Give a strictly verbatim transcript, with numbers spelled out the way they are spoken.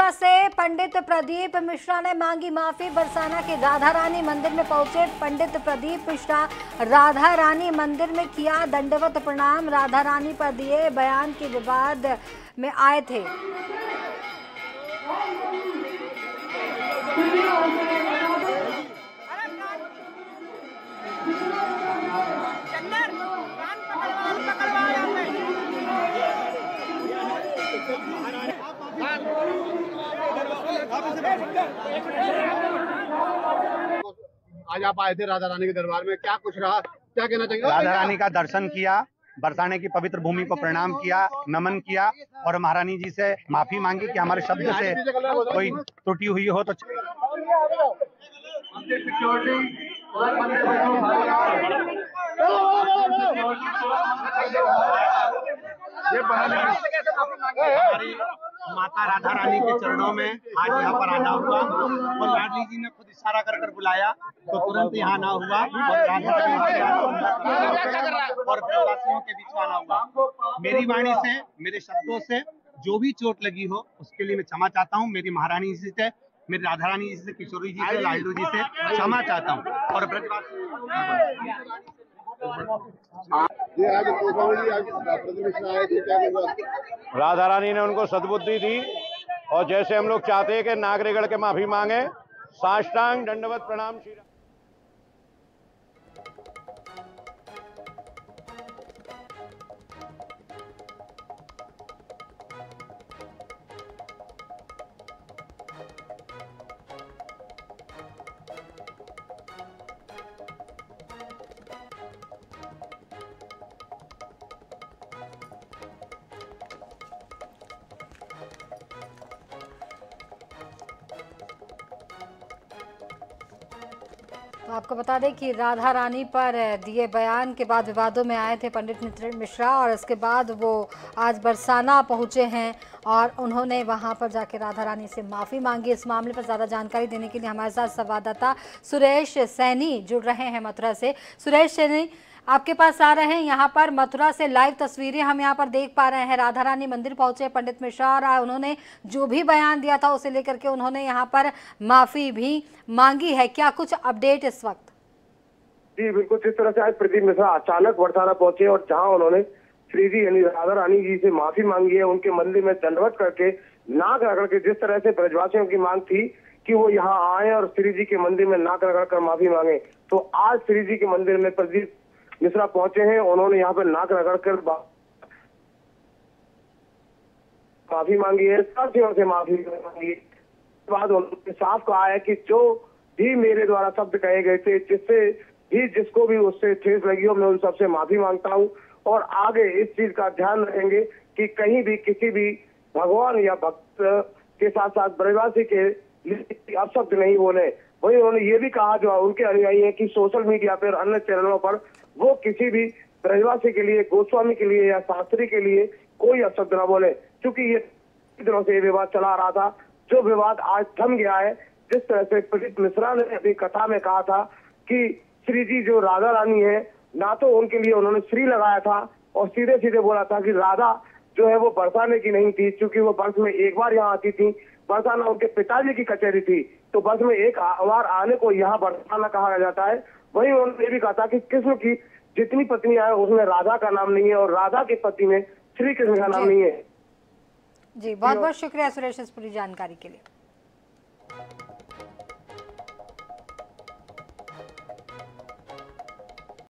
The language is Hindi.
मथुरा से पंडित प्रदीप मिश्रा ने मांगी माफी। बरसाना के राधा रानी मंदिर में पहुंचे पंडित प्रदीप मिश्रा, राधा रानी मंदिर में किया दंडवत प्रणाम। राधा रानी पर दिए बयान के विवाद में आए थे। आज आप आए थे राधा रानी के दरबार में, क्या कुछ रहा, क्या कहना चाहेंगे? राधा रानी का दर्शन किया, बरसाने की पवित्र भूमि को प्रणाम किया, नमन किया और महारानी जी से माफी मांगी कि हमारे शब्द से कोई त्रुटि हुई हो तो हमारी माता राधा रानी के चरणों में आज यहाँ पर आना हुआ और लाडली जी ने खुद इशारा कर कर बुलाया तो तुरंत यहाँ आना हुआ और राधा और प्रवासियों के बीच आना हुआ। मेरी वाणी से, मेरे शब्दों से जो भी चोट लगी हो उसके लिए मैं क्षमा चाहता हूँ। मेरी महारानी जी से, मेरी राधा रानी जी से, किशोरी जी से, लाडलू जी से क्षमा चाहता हूँ। और ब्रजवासी राधा रानी ने उनको सद्बुद्धि दी और जैसे हम लोग चाहते हैं कि नागरिकगण के माफी मांगे, साष्टांग दंडवत प्रणाम। तो आपको बता दें कि राधा रानी पर दिए बयान के बाद विवादों में आए थे पंडित मिश्रा और इसके बाद वो आज बरसाना पहुंचे हैं और उन्होंने वहां पर जाके राधा रानी से माफ़ी मांगी। इस मामले पर ज़्यादा जानकारी देने के लिए हमारे साथ संवाददाता सुरेश सैनी जुड़ रहे हैं मथुरा से। सुरेश सैनी, आपके पास आ रहे हैं यहाँ पर मथुरा से लाइव तस्वीरें हम यहाँ पर देख पा रहे हैं। राधा रानी मंदिर पहुंचे पंडित मिश्रा और उन्होंने जो भी बयान दिया था उसे लेकर के उन्होंने यहाँ पर माफी भी मांगी है। क्या कुछ अपडेट इस वक्त? जी बिल्कुल, जिस तरह से आज प्रदीप मिश्रा अचानक बरसाना पहुंचे और जहाँ उन्होंने श्री जी यानी राधा रानी जी से माफी मांगी है, उनके मंदिर में दंडवत करके नाक रगड़ के, जिस तरह से ब्रजवासियों की मांग थी कि वो यहाँ आए और श्री जी के मंदिर में नाक रगड़ कर माफी मांगे, तो आज श्री जी के मंदिर में प्रदीप मिश्रा पहुंचे हैं। उन्होंने यहाँ पर नाक रगड़ कर माफी मांगी है, साथियों से माफी मांगी। बाद उन्होंने साफ कहा है कि जो भी मेरे द्वारा शब्द कहे गए थे, जिससे भी जिसको भी उससे ठेस लगी हो, मैं उन सबसे माफी मांगता हूँ और आगे इस चीज का ध्यान रखेंगे कि कहीं भी किसी भी भगवान या भक्त के साथ साथ ब्रजवासी के अपशब्द नहीं बोले। वही उन्होंने ये भी कहा जो उनके अनुयायी है कि सोशल मीडिया पर, अन्य चैनलों पर वो किसी भी ब्रजवासी के लिए, गोस्वामी के लिए या शास्त्री के लिए कोई अपशब्द न बोले, क्योंकि ये दिनों से ये विवाद चला रहा था, जो विवाद आज थम गया है। जिस तरह से पंडित मिश्रा ने अपनी कथा में कहा था कि श्री जी जो राधा रानी है, ना तो उनके लिए उन्होंने श्री लगाया था और सीधे सीधे बोला था कि राधा जो है वो बरसाने की नहीं थी, क्योंकि वो वर्ष में एक बार यहाँ आती थी। बरसाना उनके पिताजी की कचहरी थी, तो वर्ष में एक बार आने को यहाँ बरसाना कहा जाता है। वही उन्होंने ये भी कहा था कि कृष्ण की जितनी पत्नी है उसमें राधा का नाम नहीं है और राधा की पति में श्री कृष्ण का नाम नहीं है। जी बहुत बहुत शुक्रिया सुरेश इस पूरी जानकारी के लिए।